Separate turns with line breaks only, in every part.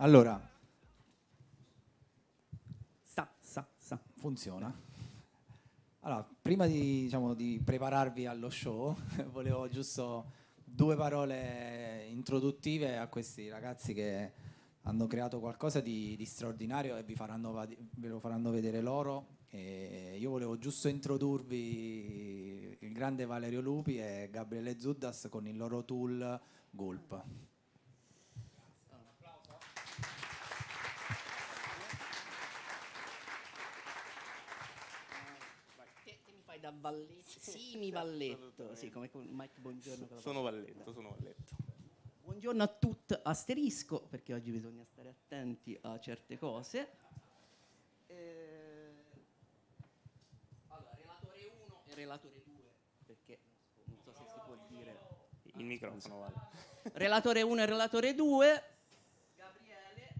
Allora,
funziona.
Allora, prima di prepararvi allo show, volevo giusto 2 parole introduttive a questi ragazzi che hanno creato qualcosa di straordinario e ve lo faranno vedere loro. E io volevo giusto introdurvi il grande Valerio Lupi e Gabriele Zuddas con il loro tool Gulp.
Da Valletto, Simi Valletto, sì, come Mike Buongiorno.
Sono Valletto.
Buongiorno a tutti, asterisco, perché oggi bisogna stare attenti a certe cose. Allora, relatore 1 e relatore 2, perché non so se si può dire.
Il microfono vale.
Relatore 1 e relatore 2. Gabriele.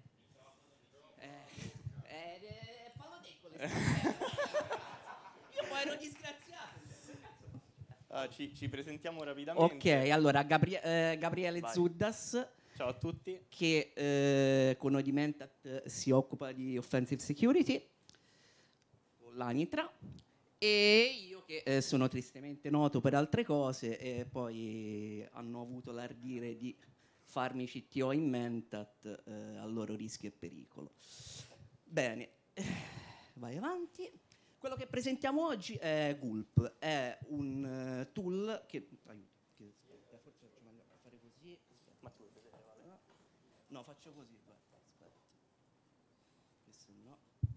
Fallo te con le Io poi ero disgraziato.
Ci presentiamo rapidamente.
Ok, allora Gabriele
Vai.
Zuddas.
Ciao a tutti.
Che con noi di Mentat si occupa di offensive security con l'Anitra, e io che sono tristemente noto per altre cose e poi hanno avuto l'ardire di farmi CTO in Mentat a loro rischio e pericolo. Bene, vai avanti. Quello che presentiamo oggi è Gulp, è un tool che forse ci mando a fare così.
Ma tu vuoi vedere, vale?
No, faccio così, guarda, aspetta. Questo no.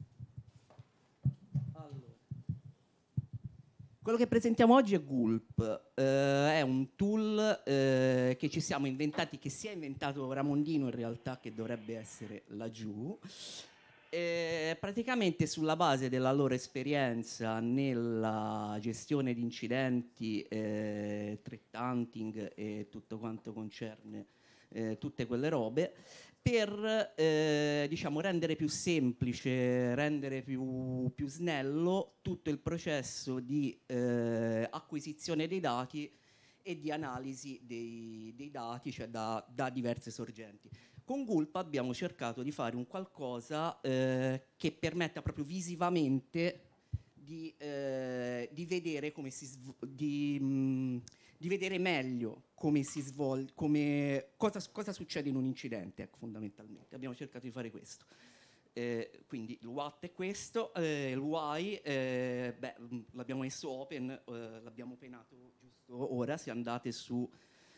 Allora. Quello che presentiamo oggi è Gulp, è un tool che ci siamo inventati, che si è inventato Ramondino in realtà, che dovrebbe essere laggiù. Praticamente sulla base della loro esperienza nella gestione di incidenti, threat hunting e tutto quanto concerne tutte quelle robe, per diciamo rendere più semplice, rendere più snello tutto il processo di acquisizione dei dati e di analisi dei dati, cioè da diverse sorgenti. Con Gulp abbiamo cercato di fare un qualcosa che permetta proprio visivamente di vedere come di vedere meglio come si svolge, cosa succede in un incidente, ecco, fondamentalmente. Abbiamo cercato di fare questo. Quindi il what è questo, il why, l'abbiamo messo open, l'abbiamo penato giusto ora, se andate su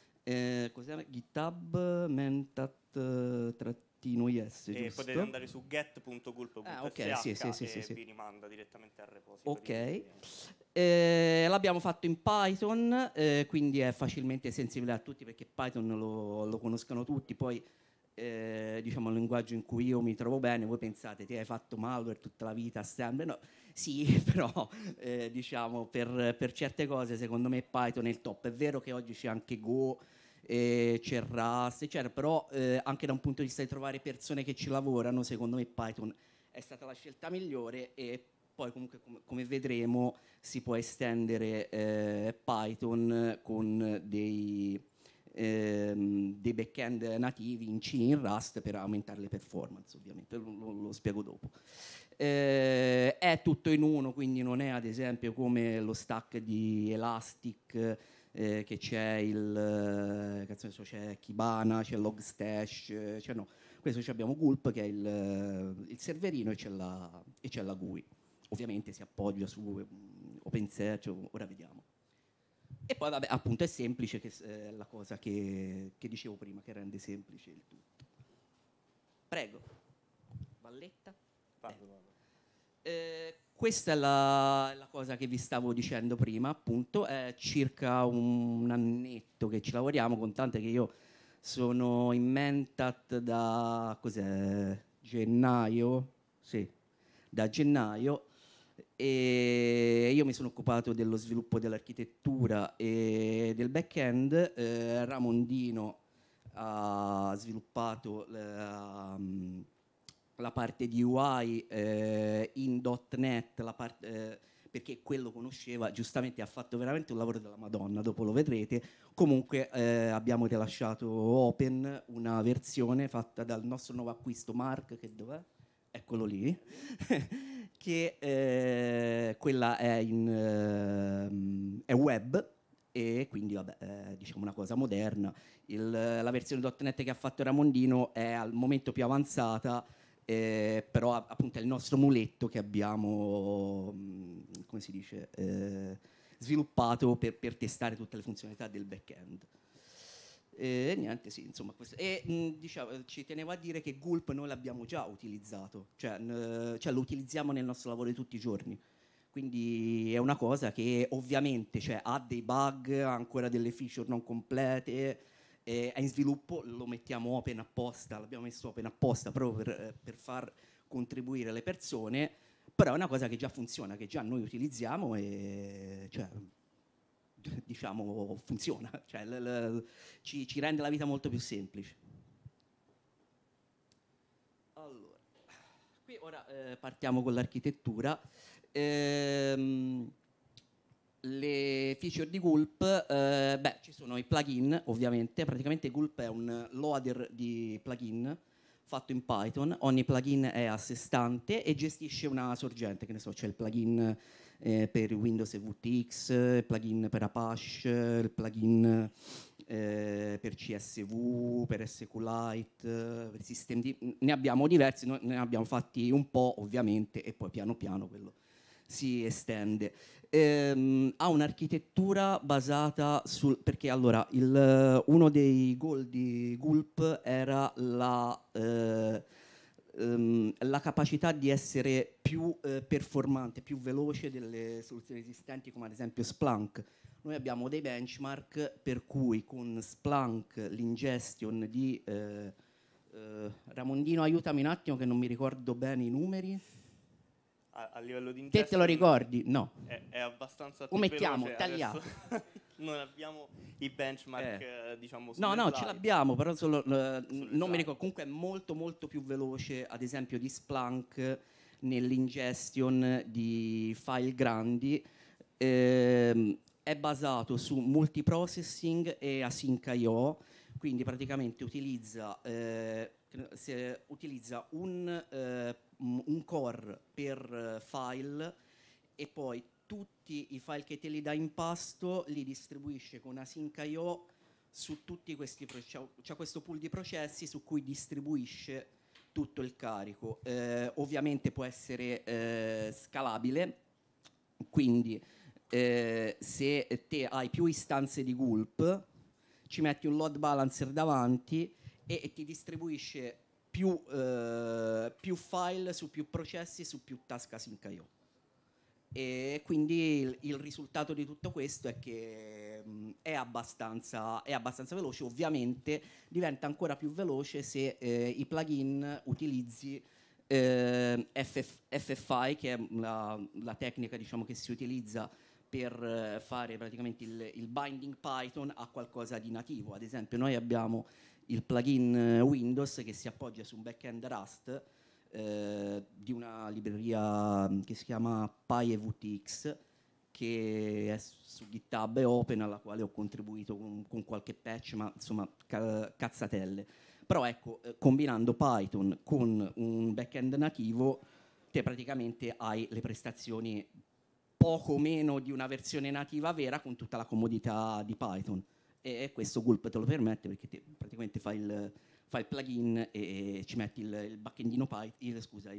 GitHub mentat-is, giusto?
Potete andare su get.gulp.ch
ok, sì.
e vi rimanda direttamente al repository.
Ok, l'abbiamo fatto in Python, quindi è facilmente sensibile a tutti perché Python lo conoscono tutti. Poi diciamo è un linguaggio in cui io mi trovo bene. Voi pensate, ti hai fatto malware tutta la vita, Assembly? No, sì, però diciamo per certe cose secondo me Python è il top. È vero che oggi c'è anche Go, c'è Rust, eccetera, però anche da un punto di vista di trovare persone che ci lavorano, secondo me Python è stata la scelta migliore. E poi comunque come vedremo si può estendere Python con dei backend nativi in C, in Rust, per aumentare le performance, ovviamente, lo spiego dopo. È tutto in uno, quindi non è ad esempio come lo stack di Elastic, che c'è c'è Kibana, c'è Logstash, no. Questo abbiamo Gulp che è il serverino, e c'è la GUI. Ovviamente si appoggia su OpenSearch, ora vediamo. E poi vabbè, appunto è semplice, che è la cosa che dicevo prima, che rende semplice il tutto. Prego. Valletta.
Vado.
Questa è la cosa che vi stavo dicendo prima, appunto. È circa un annetto che ci lavoriamo, con tante che io sono in Mentat da gennaio? Sì, da gennaio. E io mi sono occupato dello sviluppo dell'architettura e del back-end. Ramondino ha sviluppato la parte di UI in .NET, perché quello conosceva, giustamente ha fatto veramente un lavoro della Madonna, dopo lo vedrete. Comunque abbiamo rilasciato open una versione fatta dal nostro nuovo acquisto Mark, che dov'è? Eccolo lì, che quella è è web, e quindi vabbè, diciamo una cosa moderna. La versione .NET che ha fatto Ramondino è al momento più avanzata, però appunto è il nostro muletto che abbiamo, come si dice, sviluppato per testare tutte le funzionalità del back-end. E niente, sì, insomma, questo. E diciamo, ci tenevo a dire che Gulp noi l'abbiamo già utilizzato, cioè lo utilizziamo nel nostro lavoro di tutti i giorni. Quindi è una cosa che ovviamente, cioè, ha dei bug, ha ancora delle feature non complete, è in sviluppo, lo mettiamo open apposta, l'abbiamo messo open apposta proprio per far contribuire le persone, però è una cosa che già funziona, che già noi utilizziamo e cioè, diciamo funziona, cioè, ci rende la vita molto più semplice. Allora, qui ora partiamo con l'architettura. Le feature di Gulp, beh, ci sono i plugin, ovviamente. Praticamente Gulp è un loader di plugin fatto in Python. Ogni plugin è a sé stante e gestisce una sorgente, che ne so, c'è il plugin per Windows e VTX, il plugin per Apache, il plugin per CSV, per SQLite, per SystemD. Ne abbiamo diversi, noi ne abbiamo fatti un po', ovviamente, e poi piano piano quello si estende. Ha un'architettura basata perché allora uno dei goal di Gulp era la capacità di essere più performante, più veloce delle soluzioni esistenti, come ad esempio Splunk. Noi abbiamo dei benchmark per cui con Splunk l'ingestion di Ramondino, aiutami un attimo che non mi ricordo bene i numeri.
A livello di
Te lo ricordi? No.
È abbastanza
o
più
mettiamo
veloce.
tagliato.
Non abbiamo i benchmark, diciamo,
no,
sulle
ce
slide.
l'abbiamo, però non mi
slide.
ricordo. Comunque è molto molto più veloce, ad esempio, di Splunk nell'ingestion di file grandi. È basato su multiprocessing e async IO, quindi praticamente utilizza un core per file, e poi tutti i file che te li dà in pasto li distribuisce con async IO su tutti questi c'è questo pool di processi su cui distribuisce tutto il carico. Ovviamente può essere scalabile, quindi se te hai più istanze di Gulp, ci metti un load balancer davanti e ti distribuisce più file su più processi su più task async IO. E quindi il risultato di tutto questo è che è abbastanza veloce. Ovviamente diventa ancora più veloce se i plugin utilizzi FFI, che è la tecnica, diciamo, che si utilizza per fare praticamente il binding Python a qualcosa di nativo. Ad esempio noi abbiamo il plugin Windows che si appoggia su un backend Rust di una libreria che si chiama PyEVTX, che è su GitHub e open, alla quale ho contribuito con qualche patch, ma insomma cazzatelle. Però ecco, combinando Python con un backend nativo, te praticamente hai le prestazioni poco meno di una versione nativa vera, con tutta la comodità di Python. E questo Gulp te lo permette, perché te praticamente fai il plugin e ci metti il backendino Python, scusa,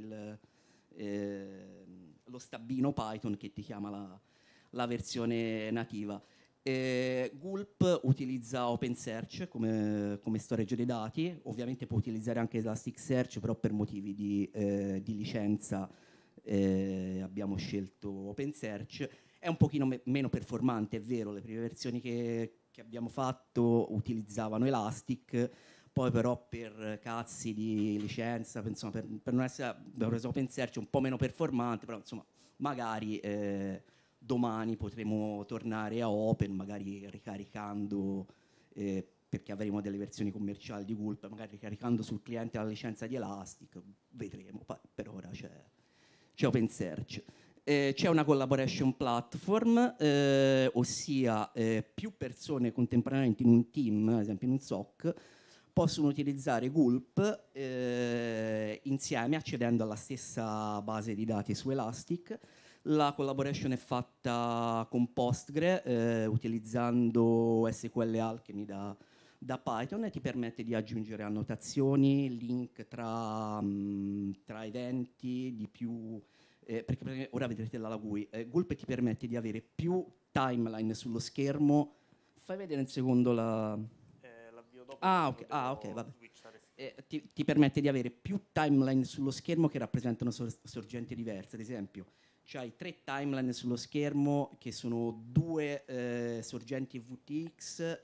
lo stabbino Python che ti chiama la versione nativa. Gulp utilizza OpenSearch come storage dei dati, ovviamente può utilizzare anche Elasticsearch, però per motivi di licenza abbiamo scelto OpenSearch. È un pochino meno performante, è vero, le prime versioni che abbiamo fatto utilizzavano Elastic, poi però per cazzi di licenza, insomma, per non essere, abbiamo preso OpenSearch, un po' meno performante, però insomma magari domani potremo tornare a Open, magari ricaricando, perché avremo delle versioni commerciali di Gulp, magari ricaricando sul cliente la licenza di Elastic, vedremo, per ora c'è OpenSearch. C'è una collaboration platform, ossia più persone contemporaneamente in un team, ad esempio in un SOC, possono utilizzare Gulp insieme accedendo alla stessa base di dati su Elastic. La collaboration è fatta con Postgre utilizzando SQL Alchemy da Python e ti permette di aggiungere annotazioni, link tra eventi di più. Perché ora vedrete la GUI. Gulp ti permette di avere più timeline sullo schermo. Fai vedere un secondo la.
L'avvio dopo.
Ok, vabbè. Ti permette di avere più timeline sullo schermo che rappresentano sorgenti diverse. Ad esempio, c'hai 3 timeline sullo schermo che sono 2 sorgenti VTX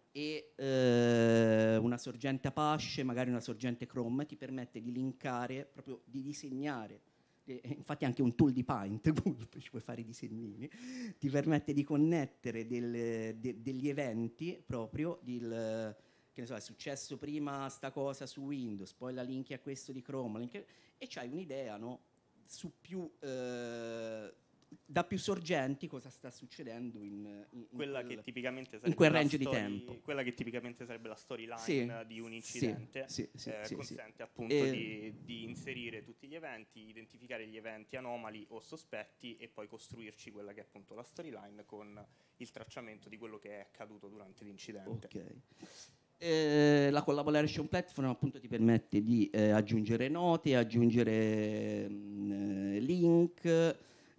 e una sorgente Apache, magari una sorgente Chrome. Ti permette di linkare, proprio di disegnare. Infatti anche un tool di Paint, ci puoi fare i disegnini, ti permette di connettere degli eventi proprio, che ne so, è successo prima sta cosa su Windows, poi la linki a questo di Chrome, e c'hai un'idea, no? Su più, da più sorgenti cosa sta succedendo in
quella che tipicamente sarebbe
in quel range di tempo.
Quella che tipicamente sarebbe la storyline
sì,
di un incidente, consente appunto di inserire tutti gli eventi, identificare gli eventi anomali o sospetti e poi costruirci quella che è appunto la storyline con il tracciamento di quello che è accaduto durante l'incidente.
Okay. La collaboration platform appunto ti permette di aggiungere note, aggiungere link,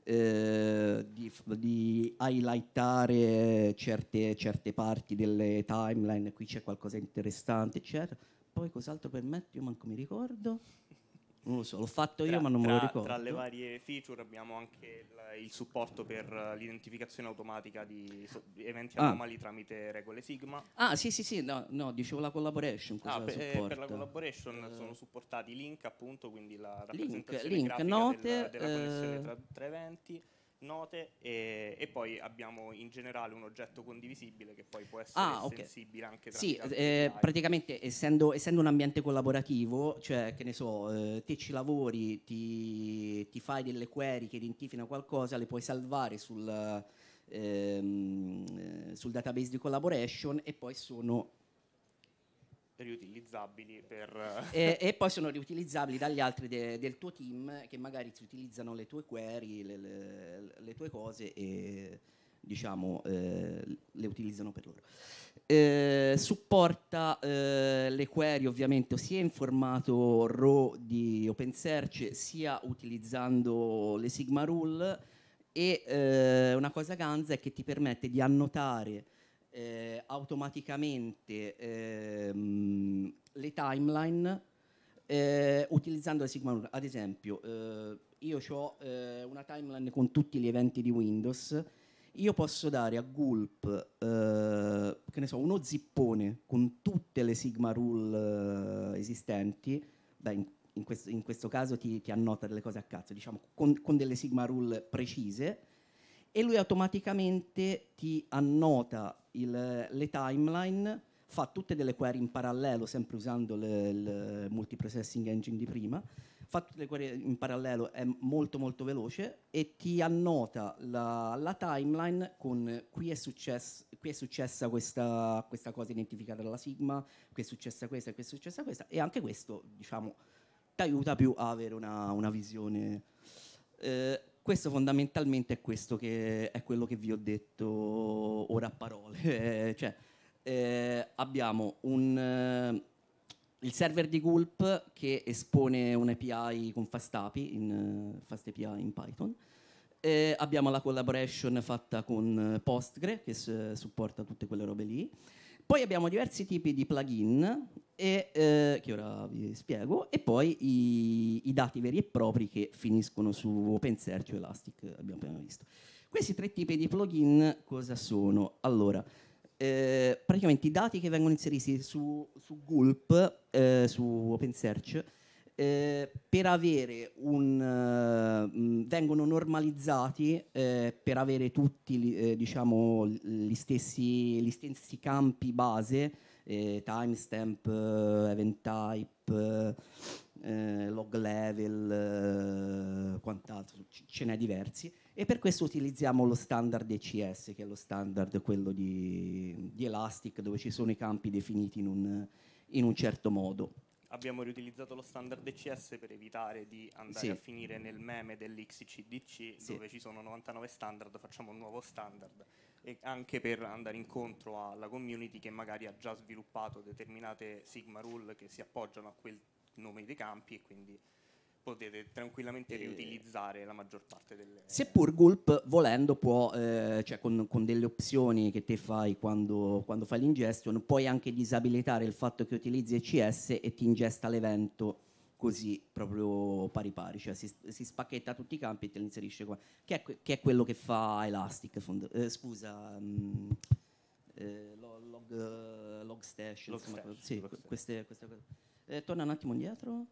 di highlightare certe parti delle timeline. Qui c'è qualcosa di interessante, eccetera. Poi cos'altro permette? Io manco mi ricordo. Non lo so, l'ho fatto io ma non me lo ricordo.
Tra le varie feature abbiamo anche il supporto per l'identificazione automatica di eventi anomali tramite regole Sigma.
Sì, no, dicevo la collaboration.
Per la collaboration sono supportati link, appunto, quindi la rappresentazione
link,
grafica
note,
della connessione tra eventi, note e poi abbiamo in generale un oggetto condivisibile che poi può essere estensibile anche tramite
praticamente essendo un ambiente collaborativo, cioè che ne so, te ci lavori, ti fai delle query che identificano qualcosa, le puoi salvare sul database di collaboration e poi sono
riutilizzabili per
e poi sono riutilizzabili dagli altri del tuo team che magari ti utilizzano le tue query, le tue cose e diciamo le utilizzano per loro. Supporta le query ovviamente sia in formato RAW di OpenSearch sia utilizzando le Sigma Rule e una cosa ganza è che ti permette di annotare automaticamente le timeline utilizzando le Sigma Rule. Ad esempio, io ho una timeline con tutti gli eventi di Windows. Io posso dare a Gulp che ne so, uno zippone con tutte le Sigma Rule esistenti. Beh, in questo caso ti annota delle cose a cazzo, diciamo, con delle Sigma Rule precise, e lui automaticamente ti annota le timeline, fa tutte delle query in parallelo, sempre usando il multiprocessing engine di prima, fa tutte le query in parallelo, è molto molto veloce e ti annota la timeline con qui è successa questa cosa identificata dalla Sigma, qui è successa questa, qui è successa questa, e anche questo, diciamo, ti aiuta più a avere una visione. Questo fondamentalmente è quello che vi ho detto ora a parole. Abbiamo il server di Gulp che espone un API con FastAPI in Python. Abbiamo la collaboration fatta con Postgre che supporta tutte quelle robe lì. Poi abbiamo diversi tipi di plugin che ora vi spiego, e poi i dati veri e propri che finiscono su OpenSearch o Elastic, abbiamo appena visto. Questi 3 tipi di plugin cosa sono? Allora, praticamente i dati che vengono inseriti su Gulp, su OpenSearch, per avere vengono normalizzati per avere tutti diciamo gli stessi campi base, timestamp, event type, log level, quant'altro, ce n'è diversi, e per questo utilizziamo lo standard ECS, che è lo standard quello di Elastic, dove ci sono i campi definiti in un certo modo.
Abbiamo riutilizzato lo standard ECS per evitare di andare a finire nel meme dell'XCDC, dove ci sono 99 standard, facciamo un nuovo standard, e anche per andare incontro alla community che magari ha già sviluppato determinate Sigma rule che si appoggiano a quel nome dei campi, e quindi potete tranquillamente riutilizzare la maggior parte delle...
Seppur Gulp, volendo, può, cioè con delle opzioni che te fai quando fai l'ingestion, puoi anche disabilitare il fatto che utilizzi ECS e ti ingesta l'evento così proprio pari pari, cioè si spacchetta tutti i campi e te li inserisce qua, che è quello che fa Elastic, Logstash, insomma, sì, queste cose. Torna un attimo indietro.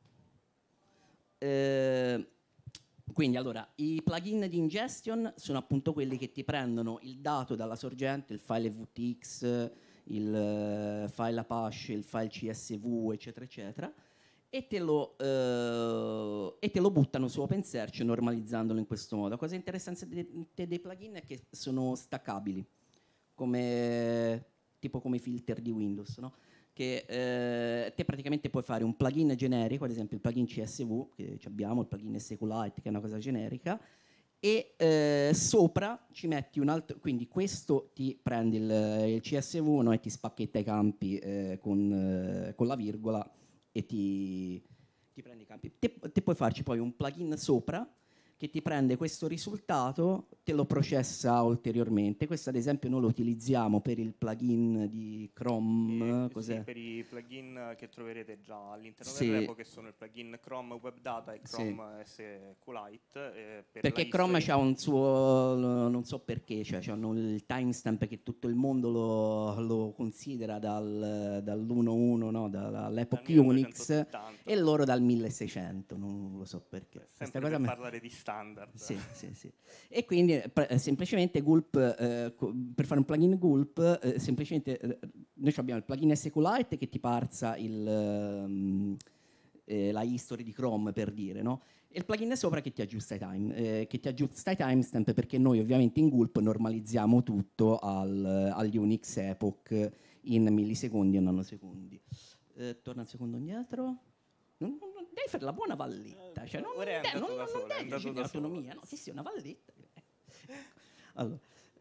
Quindi allora, i plugin di ingestion sono appunto quelli che ti prendono il dato dalla sorgente, il file VTX, il file Apache, il file CSV, eccetera, eccetera, e te lo buttano su OpenSearch normalizzandolo in questo modo. La cosa interessante dei plugin è che sono staccabili, tipo come i filter di Windows, no? Che te praticamente puoi fare un plugin generico, ad esempio il plugin CSV, che abbiamo, il plugin SQLite, che è una cosa generica, e sopra ci metti un altro, quindi questo ti prendi il CSV, no, e ti spacchetta i campi con la virgola e ti prendi i campi. Te puoi farci poi un plugin sopra che ti prende questo risultato, te lo processa ulteriormente. Questo ad esempio noi lo utilizziamo per il plugin di Chrome.
Sì, per i plugin che troverete già all'interno del repo, che sono il plugin Chrome Web Data e Chrome SQLite.
Perché Chrome c'ha un suo, non so perché, cioè c'hanno il timestamp che tutto il mondo lo considera dall'1.1, no? dall'epoch Unix, e loro dal 1600, non lo so perché.
Sempre per parlare di standard.
Sì. E quindi semplicemente Gulp, per fare un plugin Gulp, semplicemente noi abbiamo il plugin SQLite che ti parsa la history di Chrome, per dire, no? E il plugin sopra che ti aggiusta i timestamp, perché noi ovviamente in Gulp normalizziamo tutto agli Unix epoch in millisecondi e nanosecondi. Torna un secondo indietro. Devi fare la buona valletta, cioè non devi autonomia, no? Sì, una valletta. Allora,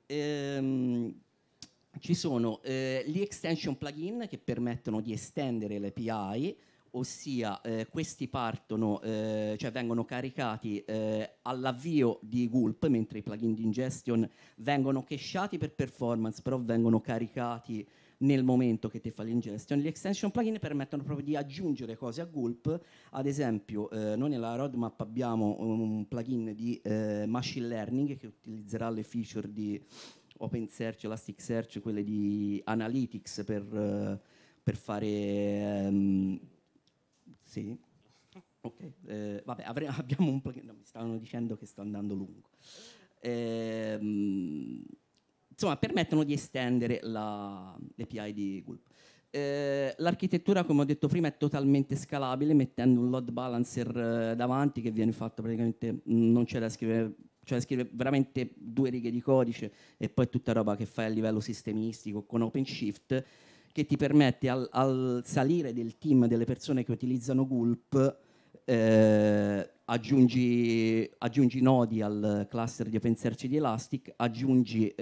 ci sono gli extension plugin che permettono di estendere le API, ossia questi partono, cioè vengono caricati all'avvio di Gulp, mentre i plugin di ingestion vengono cacheati per performance, però vengono caricati nel momento che ti fa l'ingestion. Gli extension plugin permettono proprio di aggiungere cose a Gulp. Ad esempio, noi nella roadmap abbiamo un plugin di machine learning che utilizzerà le feature di OpenSearch, Elasticsearch, quelle di Analytics per fare... sì. Ok. Vabbè, abbiamo un plugin... No, mi stavano dicendo che sto andando lungo. Insomma, permettono di estendere l'API di Gulp. L'architettura, come ho detto prima, è totalmente scalabile, mettendo un load balancer davanti che viene fatto praticamente, non c'è da scrivere, c'è da scrivere veramente 2 righe di codice e poi tutta roba che fai a livello sistemistico con OpenShift, che ti permette al salire del team delle persone che utilizzano Gulp, aggiungi nodi al cluster di OpenSearch di Elastic, aggiungi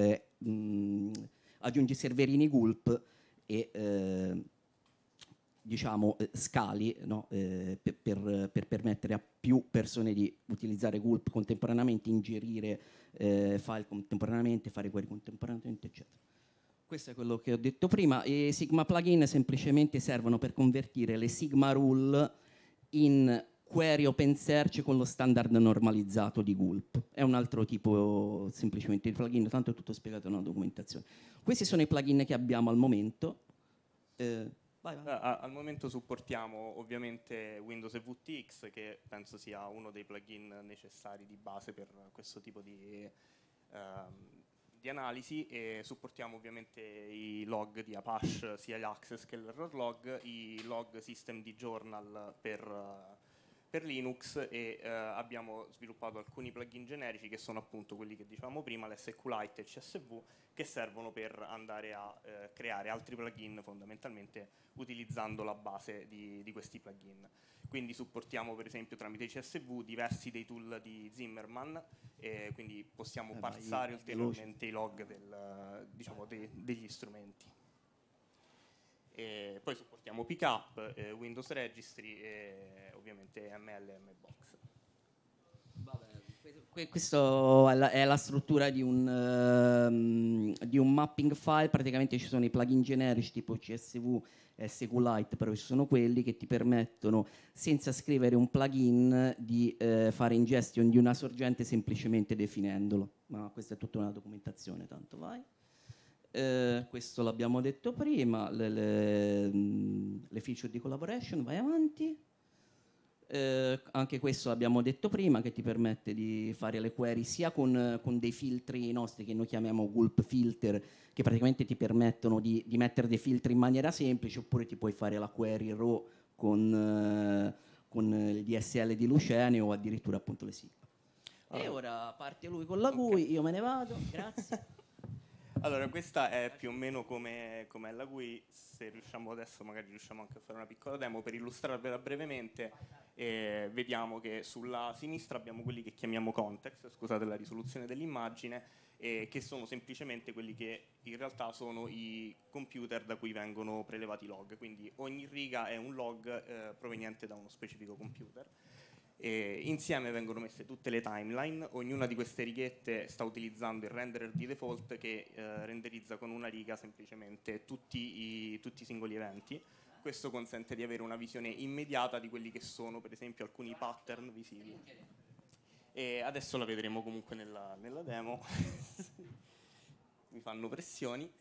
serverini Gulp e diciamo scali, no? per permettere a più persone di utilizzare Gulp contemporaneamente, ingerire file contemporaneamente, fare query contemporaneamente, eccetera. Questo è quello che ho detto prima. I Sigma plugin semplicemente servono per convertire le Sigma rule in query OpenSearch con lo standard normalizzato di Gulp. È un altro tipo semplicemente di plugin, tanto è tutto spiegato nella documentazione. Questi sono i plugin che abbiamo al momento. Vai.
Al momento supportiamo ovviamente Windows e VTX, che penso sia uno dei plugin necessari di base per questo tipo di di analisi, e supportiamo ovviamente i log di Apache, sia gli access che l'error log, i log system di journal per Linux, e abbiamo sviluppato alcuni plugin generici che sono appunto quelli che dicevamo prima, l'SQLite e il CSV, che servono per andare a creare altri plugin fondamentalmente utilizzando la base di questi plugin. Quindi supportiamo per esempio tramite CSV diversi dei tool di Zimmermann, quindi possiamo parsare ulteriormente i log diciamo degli strumenti. E poi supportiamo Pickup, Windows Registry e ovviamente ML e MBox.
Questa è la struttura di un mapping file. Praticamente ci sono i plugin generici tipo CSV e SQLite, però ci sono quelli che ti permettono, senza scrivere un plugin, di fare ingestion di una sorgente semplicemente definendolo. Ma questa è tutta una documentazione, tanto vai. Questo l'abbiamo detto prima, le feature di collaboration, vai avanti. Anche questo l'abbiamo detto prima, che ti permette di fare le query sia con dei filtri nostri che noi chiamiamo gulp filter, che praticamente ti permettono di mettere dei filtri in maniera semplice, oppure ti puoi fare la query raw con il DSL di Lucene o addirittura appunto le SIG. E ora parte lui con la GUI, io me ne vado, grazie.
Allora, questa è più o meno come la GUI. Se riusciamo adesso, magari riusciamo anche a fare una piccola demo per illustrarvela brevemente. Vediamo che sulla sinistra abbiamo quelli che chiamiamo context, scusate la risoluzione dell'immagine, che sono semplicemente quelli che in realtà sono i computer da cui vengono prelevati i log. Quindi ogni riga è un log proveniente da uno specifico computer. Insieme vengono messe tutte le timeline, ognuna di queste righette sta utilizzando il renderer di default che renderizza con una riga semplicemente tutti i singoli eventi. Questo consente di avere una visione immediata di quelli che sono per esempio alcuni pattern visivi. E adesso la vedremo comunque nella demo. Mi fanno pressioni.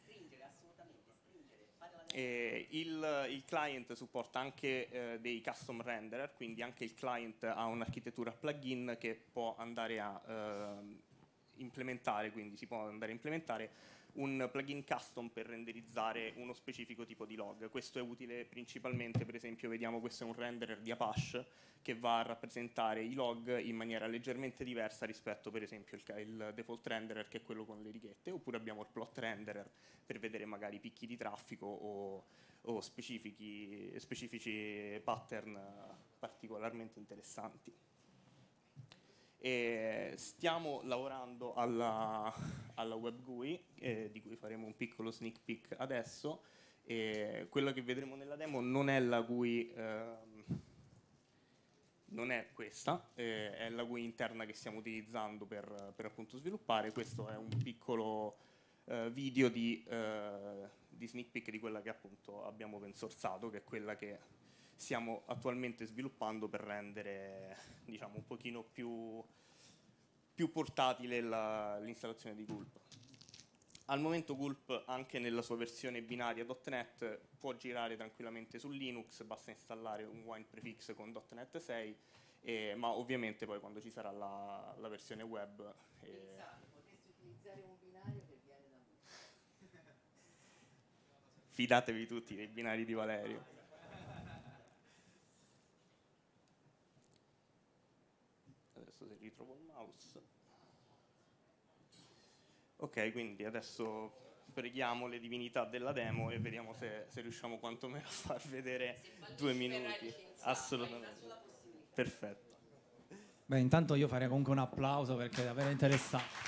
Il client supporta anche dei custom renderer, quindi anche il client ha un'architettura plugin che può andare a implementare, quindi si può andare a implementare un plugin custom per renderizzare uno specifico tipo di log. Questo è utile principalmente, per esempio, vediamo questo è un renderer di Apache che va a rappresentare i log in maniera leggermente diversa rispetto per esempio il default renderer, che è quello con le righette, oppure abbiamo il plot renderer per vedere magari picchi di traffico o specifici pattern particolarmente interessanti. E stiamo lavorando alla web GUI, di cui faremo un piccolo sneak peek adesso. Quello che vedremo nella demo non è la GUI, non è questa, è la GUI interna che stiamo utilizzando per appunto sviluppare. Questo è un piccolo video di sneak peek di quella che appunto abbiamo open sourcato, che è quella che stiamo attualmente sviluppando per rendere, diciamo, un pochino più portatile l'installazione di Gulp. Al momento Gulp, anche nella sua versione binaria .NET, può girare tranquillamente su Linux, basta installare un wine prefix con .NET 6, ma ovviamente poi quando ci sarà la versione web...
Potresti utilizzare un binario che viene da me.
Fidatevi tutti dei binari di Valerio. Adesso se ritrovo il mouse. Ok, quindi adesso preghiamo le divinità della demo e vediamo se riusciamo quantomeno a far vedere 2 minuti. Assolutamente. Perfetto.
Beh, intanto io farei comunque un applauso perché è davvero interessante.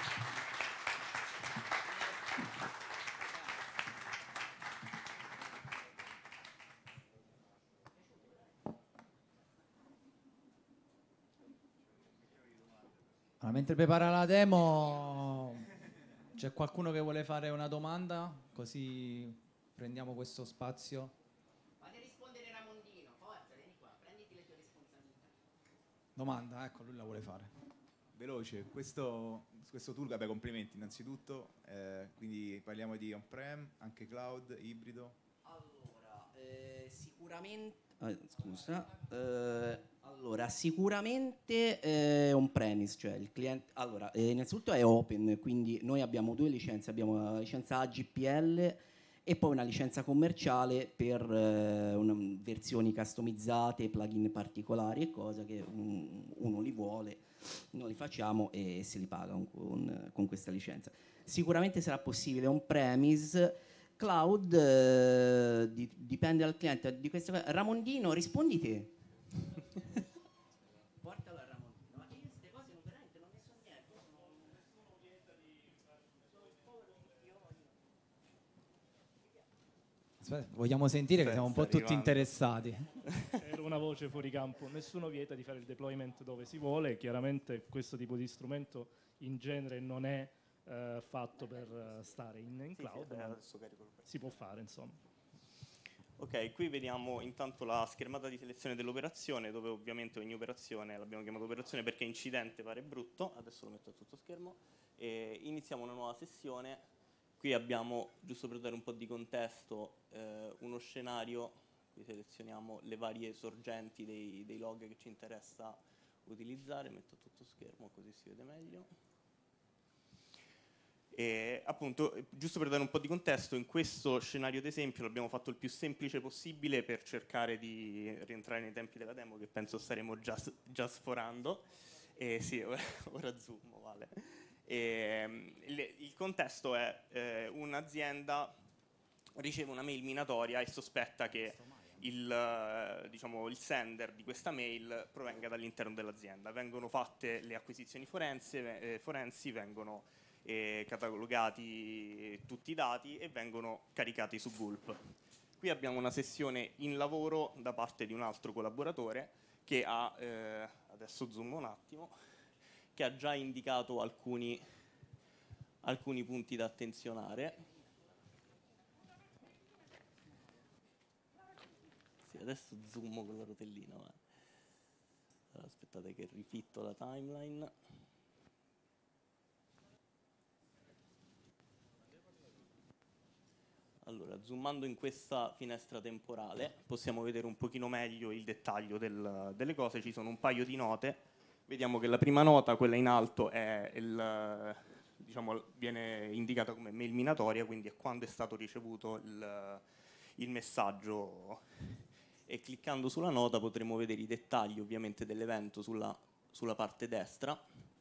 Mentre prepara la demo, c'è qualcuno che vuole fare una domanda? Così prendiamo questo spazio.
Fate rispondere Ramondino, forza, vieni qua, prenditi le tue responsabilità.
Domanda, ecco, lui la vuole fare.
Veloce, questo tool, vabbè, complimenti innanzitutto, quindi parliamo di on-prem, anche cloud, ibrido.
Allora, sicuramente Scusa. Allora, sicuramente on-premise, cioè il cliente. Allora, innanzitutto è open, quindi noi abbiamo due licenze, abbiamo la licenza AGPL e poi una licenza commerciale per versioni customizzate, plugin particolari e cose che uno li vuole, noi li facciamo e se li paga con questa licenza. Sicuramente sarà possibile on-premise. Cloud dipende dal cliente di queste. Ramondino, rispondi te. Portalo a Ramondino. Ma io queste cose non veramente non ne so niente. Nessuno vieta di fare il povero
Aspetta, vogliamo sentire che siamo un po' tutti interessati.
Era una voce fuori campo. Nessuno vieta di fare il deployment dove si vuole. Chiaramente questo tipo di strumento in genere non è fatto per stare in cloud, ma si può fare, insomma.
Ok, qui vediamo intanto la schermata di selezione dell'operazione, dove ovviamente ogni operazione l'abbiamo chiamata operazione perché incidente pare brutto. Adesso lo metto a tutto schermo e iniziamo una nuova sessione. Qui abbiamo, giusto per dare un po' di contesto, uno scenario. Qui selezioniamo le varie sorgenti dei log che ci interessa utilizzare. Metto a tutto schermo così si vede meglio. E appunto, giusto per dare un po' di contesto, in questo scenario d'esempio l'abbiamo fatto il più semplice possibile per cercare di rientrare nei tempi della demo, che penso staremo già sforando. Sì, ora zoom, vale. Il contesto è un'azienda riceve una mail minatoria e sospetta che il sender di questa mail provenga dall'interno dell'azienda. Vengono fatte le acquisizioni forensi, vengono catalogati tutti i dati e vengono caricati su Gulp. Qui abbiamo una sessione in lavoro da parte di un altro collaboratore che ha, adesso zoom un attimo, che ha già indicato alcuni punti da attenzionare. Sì, adesso zoom con la rotellina. Allora, aspettate che rifitto la timeline. Allora, zoomando in questa finestra temporale possiamo vedere un pochino meglio il dettaglio delle cose. Ci sono un paio di note. Vediamo che la prima nota, quella in alto, è viene indicata come mail minatoria, quindi è quando è stato ricevuto il messaggio. E cliccando sulla nota potremo vedere i dettagli ovviamente dell'evento sulla parte destra,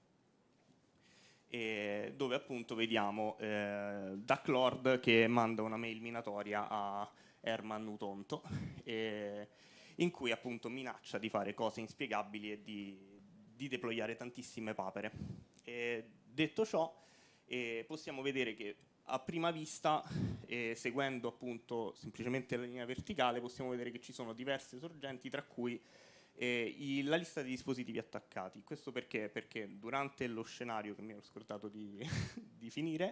dove appunto vediamo Duck Lord che manda una mail minatoria a Herman Utonto in cui appunto minaccia di fare cose inspiegabili e di deployare tantissime papere. Detto ciò, possiamo vedere che a prima vista, seguendo appunto semplicemente la linea verticale, possiamo vedere che ci sono diverse sorgenti, tra cui la lista dei dispositivi attaccati. Questo perché? Perché durante lo scenario che mi ero scordato di finire,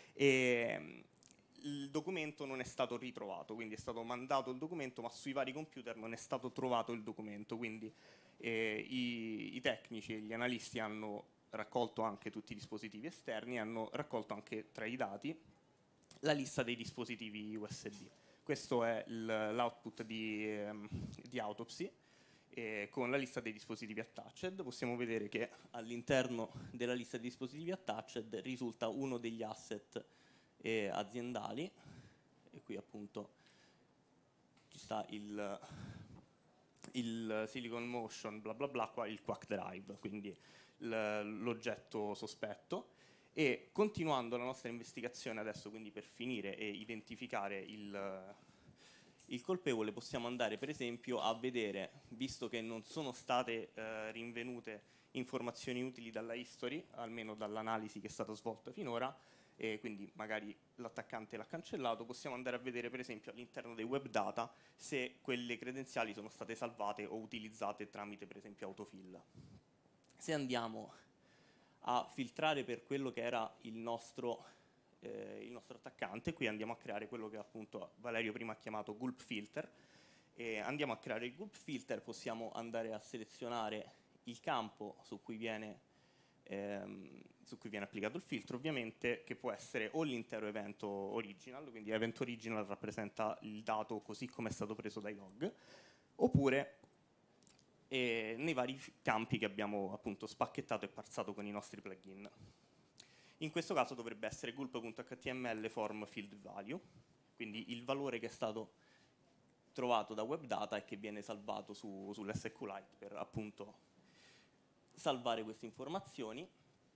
il documento non è stato ritrovato, quindi è stato mandato il documento, ma sui vari computer non è stato trovato il documento, quindi i tecnici e gli analisti hanno raccolto anche tutti i dispositivi esterni, hanno raccolto anche tra i dati la lista dei dispositivi USB. Questo è l'output di Autopsy. Con la lista dei dispositivi attached possiamo vedere che all'interno della lista dei dispositivi attached risulta uno degli asset aziendali, e qui appunto ci sta il Silicon Motion bla bla bla, qua il Quack Drive, quindi l'oggetto sospetto. E continuando la nostra investigazione adesso, quindi per finire e identificare il colpevole, possiamo andare per esempio a vedere, visto che non sono state rinvenute informazioni utili dalla history, almeno dall'analisi che è stata svolta finora, e quindi magari l'attaccante l'ha cancellato, possiamo andare a vedere per esempio all'interno dei web data se quelle credenziali sono state salvate o utilizzate tramite per esempio autofill. Se andiamo a filtrare per quello che era il nostro attaccante, qui andiamo a creare quello che appunto Valerio prima ha chiamato Gulp Filter, e andiamo a creare il Gulp Filter, possiamo andare a selezionare il campo su cui viene applicato il filtro, ovviamente, che può essere o l'intero evento original, quindi event original rappresenta il dato così come è stato preso dai log, oppure nei vari campi che abbiamo appunto spacchettato e parsato con i nostri plugin. In questo caso dovrebbe essere gulp.html form field value, quindi il valore che è stato trovato da WebData e che viene salvato sull'SQLite per appunto salvare queste informazioni.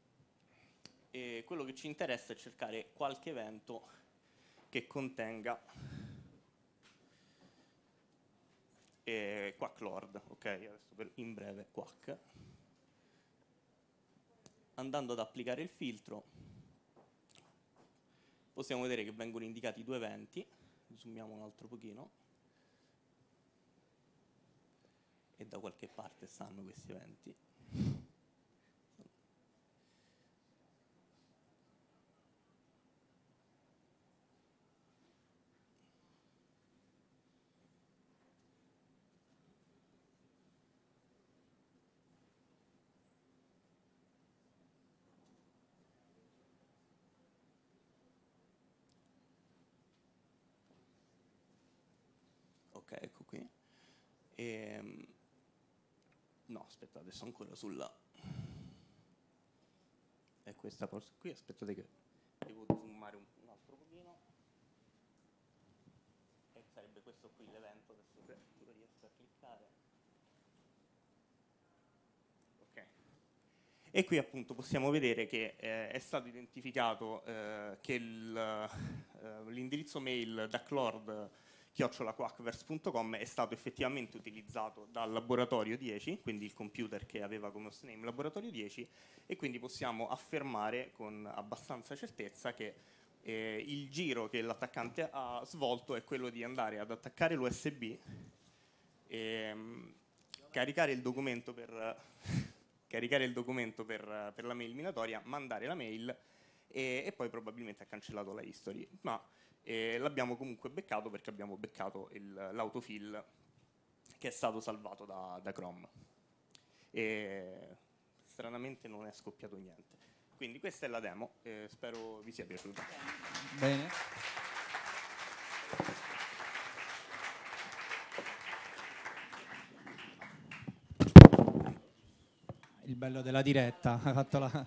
E quello che ci interessa è cercare qualche evento che contenga Quack Lord, ok? Adesso in breve Quack. Andando ad applicare il filtro possiamo vedere che vengono indicati 2 eventi, zoomiamo un altro pochino, e da qualche parte stanno questi eventi. Ok, ecco qui. No, aspetta, adesso ancora sulla... È questa cosa qui, aspettate che devo zoomare un altro pochino. E sarebbe questo qui l'evento, adesso se lo riesco a cliccare. Ok. E qui appunto possiamo vedere che è stato identificato che l'indirizzo mail daclord@quackverse.com è stato effettivamente utilizzato dal laboratorio 10, quindi il computer che aveva come hostname laboratorio 10, e quindi possiamo affermare con abbastanza certezza che il giro che l'attaccante ha svolto è quello di andare ad attaccare l'USB, caricare il documento per la mail minatoria, mandare la mail e poi probabilmente ha cancellato la history, ma l'abbiamo comunque beccato perché abbiamo beccato l'autofill che è stato salvato da Chrome. E stranamente non è scoppiato niente. Quindi questa è la demo, spero vi sia piaciuta.
Bene. Il bello della diretta, hai fatto la...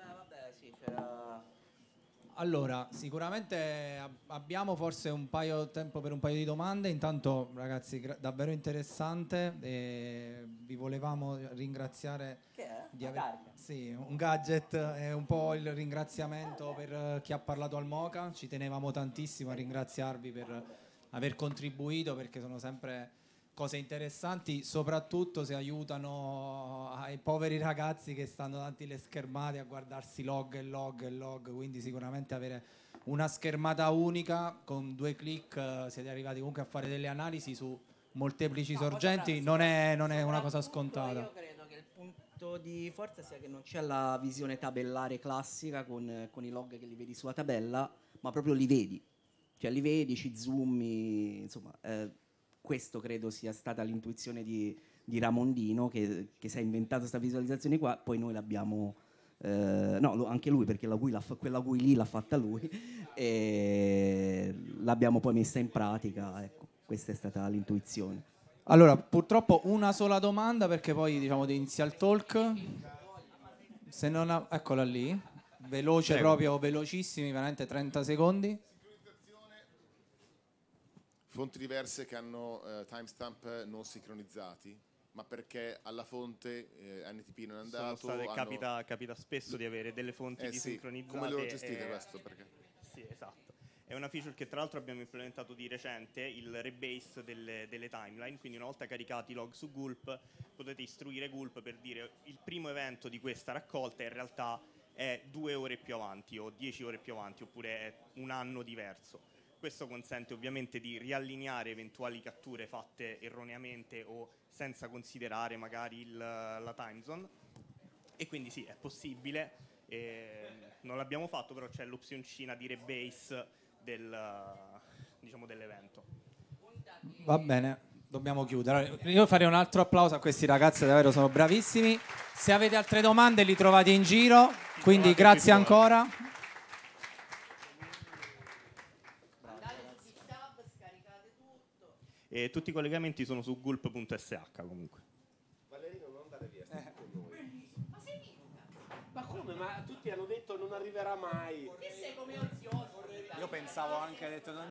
Allora, sicuramente abbiamo forse tempo per un paio di domande. Intanto, ragazzi, davvero interessante. Vi volevamo ringraziare di aver... Sì, un gadget è un po' il ringraziamento per chi ha parlato al MOCA. Ci tenevamo tantissimo a ringraziarvi per aver contribuito, perché sono sempre cose interessanti, soprattutto se aiutano ai poveri ragazzi che stanno davanti alle schermate a guardarsi log e log e log, quindi sicuramente avere una schermata unica con 2 clic siete arrivati comunque a fare delle analisi su molteplici sorgenti, non è una cosa scontata.
Io credo che il punto di forza sia che non c'è la visione tabellare classica con i log che li vedi sulla tabella, ma proprio li vedi, cioè li vedi, ci zoomi, insomma... questo credo sia stata l'intuizione di Ramondino che si è inventato questa visualizzazione qua, poi noi l'abbiamo, anche lui, perché quella GUI lì l'ha fatta lui, e l'abbiamo poi messa in pratica, ecco, questa è stata l'intuizione.
Allora, purtroppo una sola domanda, perché poi diciamo inizia il talk, se non eccola lì, veloce. Prego. Proprio velocissimi, veramente 30 secondi.
Fonti diverse che hanno timestamp non sincronizzati, ma perché alla fonte NTP non è andato.
Capita spesso di avere delle fonti disincronizzate.
Come lo gestite questo? Perché?
Sì, esatto. È una feature che tra l'altro abbiamo implementato di recente, il rebase delle timeline, quindi una volta caricati i log su Gulp potete istruire Gulp per dire il primo evento di questa raccolta in realtà è 2 ore più avanti o 10 ore più avanti, oppure è un anno diverso. Questo consente ovviamente di riallineare eventuali catture fatte erroneamente o senza considerare magari la time zone, e quindi sì, è possibile. Non l'abbiamo fatto, però c'è l'opzioncina di rebase dell'evento.
Va bene, dobbiamo chiudere. Io farei un altro applauso a questi ragazzi, davvero sono bravissimi. Se avete altre domande li trovate in giro, quindi grazie ancora.
E tutti i collegamenti sono su gulp.sh comunque.
Valerino, non andare via, stai con noi. Ma sei vivo? Ma come? Ma tutti hanno detto non arriverà mai.
Che sei come ozioso?
Io pensavo anche, detto,